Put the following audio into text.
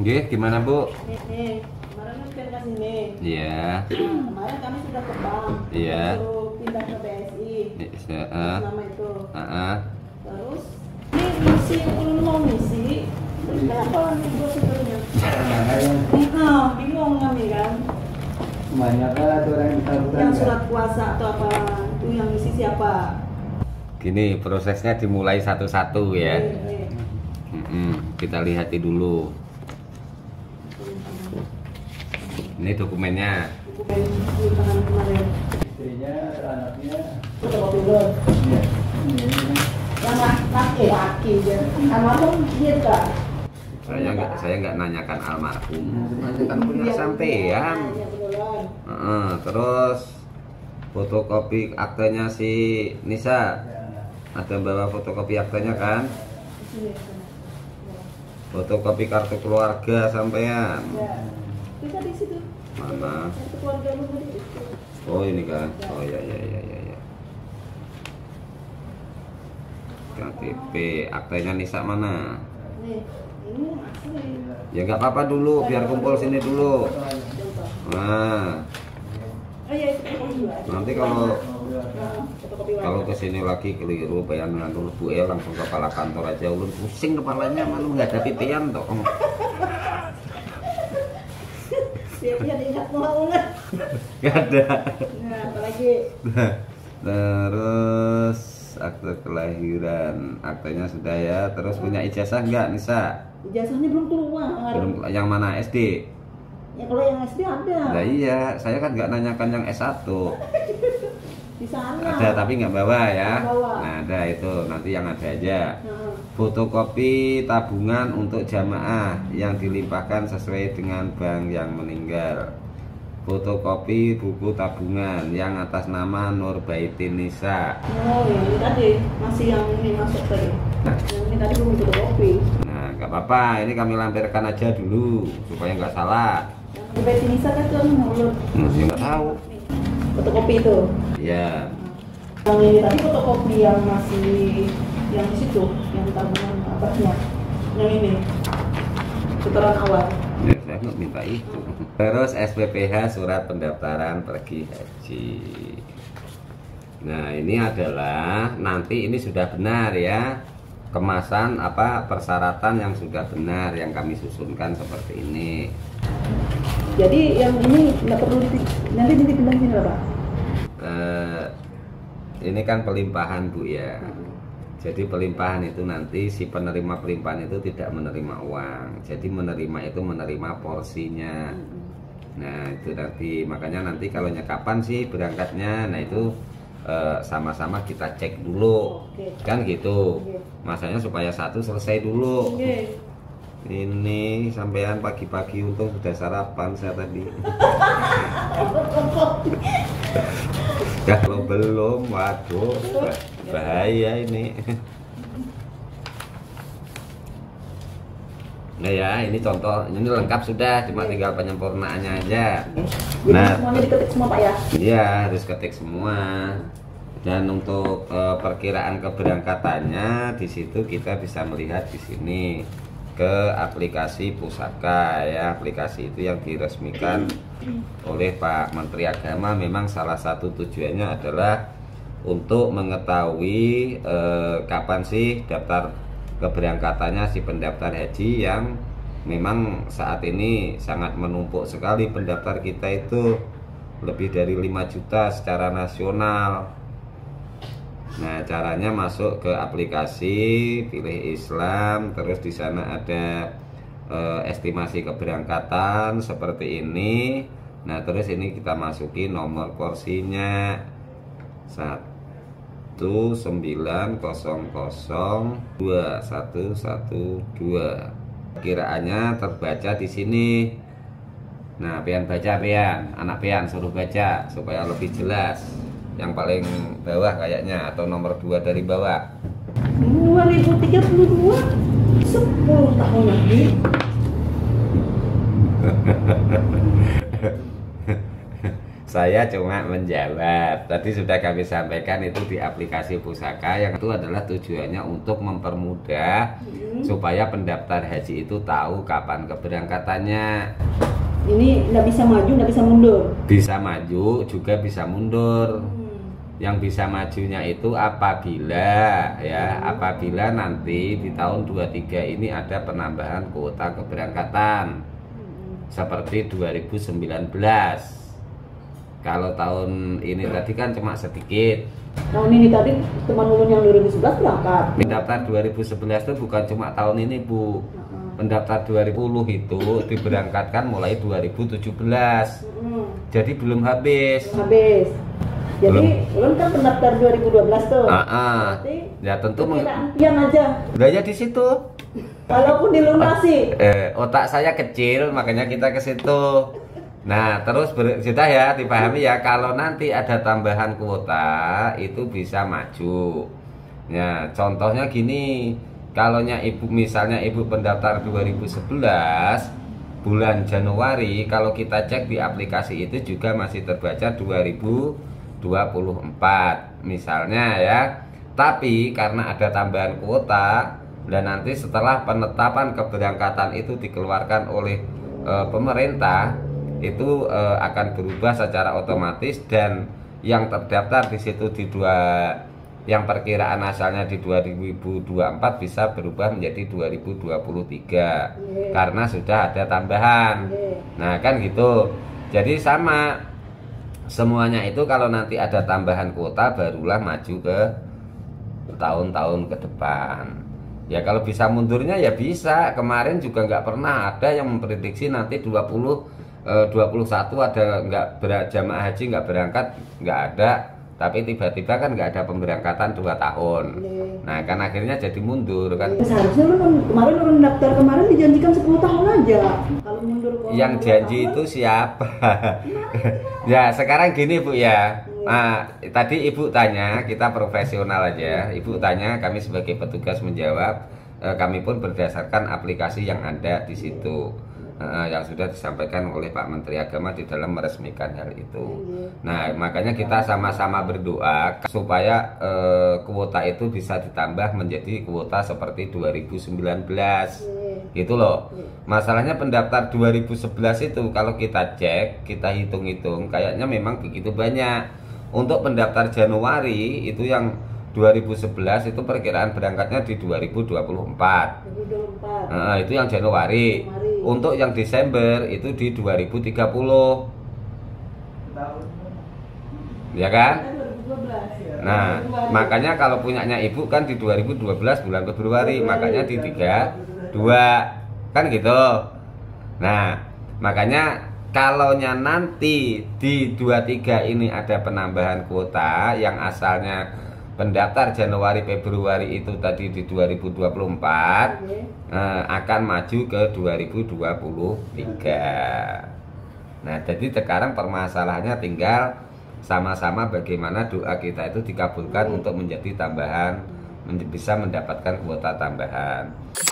Nggih, gimana Bu? Nih, kemarin kan kita kasih nih. Iya. Nah, kemarin kami sudah ke bank. Iya. Suruh pindah ke BSI. Nama itu. Terus, ini misi ulun mau misi. Terus kenapa nih gue sebelumnya? Bingung kami kan. Banyak lah orang yang Yang surat kuasa atau apa? Itu yang misi siapa? Gini, prosesnya dimulai satu-satu ya. Nih. Kita lihati dulu. Ini dokumennya. Dokumen di tangan kemarin. istrinya, anaknya. Fotokopi dulu. Iya. Yang laki-laki aja. Almarhum dia enggak? Saya nggak nanyakan almarhum, nanyakan punya sampean. Iya, betulan. Terus fotokopi aktenya si Nisa. Ada bawa fotokopi aktenya kan? Di sini. Fotokopi kartu keluarga sampean. Ya. Bisa di situ. Mana? Kartu keluarga lu tadi di situ. Oh ini kan? Oh ya. KTP, aktenya Nisa mana? Nih, ini yang asli. Ya nggak apa-apa dulu, biar kumpul sini dulu. Coba. Nah, Oh iya, itu fotokopi juga. nanti kalau Nah, fotokopi wajah. kalau kesini lagi keliru bayangan dulu Bu langsung ke kepala kantor aja, ulun pusing kepalanya malu menghadapi pian toh. Dia diingat mau lah. Gak ada. Nah, apalagi Terus akte kelahiran, aktenya sudah ya. Terus punya ijazah nggak Nisa? ijazahnya belum keluar. Belum. Yang mana SD? Ya kalau yang SD ada. Nah iya, saya kan nggak nanyakan yang S1. Di sana. Ada tapi nggak bawa ya. Nggak bawa. Nah ada itu, nanti yang ada aja. Nah, Fotokopi tabungan untuk jamaah yang dilimpahkan sesuai dengan bank yang meninggal. Fotokopi buku tabungan yang atas nama Nurbaitin Nisa. oh ya ini tadi masih yang ini masuk tadi. Yang ini tadi belum fotokopi. Nah nggak apa-apa, ini kami lampirkan aja dulu supaya nggak salah. Yang Betty Nisa kan tuh mulut. Masih nggak tahu. Fotokopi itu. Ya, Yang ini tadi fotokopi yang masih yang di situ, yang tabungan atasnya. Yang ini. Putaran awal. ya saya nggak minta itu. Terus SPPH surat pendaftaran pergi haji. Nah ini adalah nanti ini sudah benar ya, kemasan apa persyaratan yang sudah benar yang kami susunkan seperti ini. Jadi yang ini nggak perlu nanti dipindah sini lah Pak. Ini kan pelimpahan Bu ya. Jadi pelimpahan itu nanti si penerima pelimpahan itu tidak menerima uang. Jadi menerima itu menerima porsinya. Nah itu nanti makanya nanti kalau kapan sih berangkatnya, nah itu sama-sama kita cek dulu. Oke. Kan gitu. Oke. Masanya supaya satu selesai dulu. Oke. Ini sampean pagi-pagi untung sudah sarapan saya tadi. Kalau belum, waduh, bahaya ini. Nah ya, ini contoh, ini lengkap sudah, cuma tinggal penyempurnaannya aja. Jadi Nah, semuanya diketik semua Pak ya. iya harus ketik semua. Dan untuk perkiraan keberangkatannya di situ kita bisa melihat di sini ke aplikasi Pusaka ya. Aplikasi itu yang diresmikan oleh Pak Menteri Agama. Memang salah satu tujuannya adalah untuk mengetahui kapan sih daftar keberangkatannya si pendaftar haji yang memang saat ini sangat menumpuk sekali. Pendaftar kita itu lebih dari 5 juta secara nasional. Nah, caranya masuk ke aplikasi, pilih Islam, terus di sana ada estimasi keberangkatan seperti ini. Nah, terus ini kita masukin nomor porsinya 190021112. Kiraannya terbaca di sini. Nah, pian baca pian, anak pian suruh baca supaya lebih jelas. Yang paling bawah kayaknya atau nomor 2 dari bawah. 2032 10 tahun lagi. Saya cuma menjawab. Tadi sudah kami sampaikan itu di aplikasi Pusaka, yang itu adalah tujuannya untuk mempermudah supaya pendaftar haji itu tahu kapan keberangkatannya. Ini nggak bisa maju, nggak bisa mundur. Bisa maju juga bisa mundur. Yang bisa majunya itu apabila nanti di tahun 23 ini ada penambahan kuota keberangkatan seperti 2019. Kalau tahun ini tadi kan cuma sedikit. Tahun ini tadi teman ulun yang 2011 berangkat. Pendaftar 2011 itu bukan cuma tahun ini, Bu. Pendaftar 2010 itu diberangkatkan mulai 2017. Jadi belum habis. Jadi ulun kan pendaftar 2012 tuh. Berarti ya tentu pian aja. Udah di situ. Walaupun dilunasi. Otak saya kecil, makanya kita ke situ. Nah, terus sudah ya dipahami ya, kalau nanti ada tambahan kuota itu bisa maju. Ya, contohnya gini, kalaunya ibu misalnya ibu pendaftar 2011 bulan Januari, kalau kita cek di aplikasi itu juga masih terbaca 2024 misalnya ya. Tapi karena ada tambahan kuota dan nanti setelah penetapan keberangkatan itu dikeluarkan oleh pemerintah, itu akan berubah secara otomatis, dan yang terdaftar di situ yang perkiraan asalnya di 2024 bisa berubah menjadi 2023 karena sudah ada tambahan. Nah kan gitu. Jadi sama semuanya itu, kalau nanti ada tambahan kuota barulah maju ke tahun-tahun ke depan. Ya kalau bisa mundurnya ya bisa. Kemarin juga nggak pernah ada yang memprediksi nanti 21 ada jamaah haji nggak berangkat, nggak ada, tapi tiba-tiba kan nggak ada pemberangkatan 2 tahun. Nah kan akhirnya jadi mundur kan. Seharusnya kemarin orang daftar kemarin dijanjikan 10 tahun aja. Kalau mundur yang janji itu siapa? Ya sekarang gini Bu ya. Nah, tadi Ibu tanya, kita profesional aja. Ibu tanya, kami sebagai petugas menjawab. Kami pun berdasarkan aplikasi yang ada di situ. Yang sudah disampaikan oleh Pak Menteri Agama di dalam meresmikan hal itu. Nah, makanya kita sama-sama berdoa supaya kuota itu bisa ditambah menjadi kuota seperti 2019. Gitu loh. Masalahnya pendaftar 2011 itu kalau kita cek, kita hitung-hitung, kayaknya memang begitu banyak. Untuk pendaftar Januari itu yang 2011 itu perkiraan berangkatnya di 2024. Itu yang Januari. Untuk yang Desember itu di 2030. Ya kan? Nah, makanya kalau punyanya Ibu kan di 2012 bulan Februari, makanya di 32. Kan gitu. Nah, makanya kalaunya nanti di 23 ini ada penambahan kuota yang asalnya pendaftar Januari Februari itu tadi di 2024 akan maju ke 2023. Nah, jadi sekarang permasalahannya tinggal sama-sama bagaimana doa kita itu dikabulkan untuk menjadi tambahan, bisa mendapatkan kuota tambahan.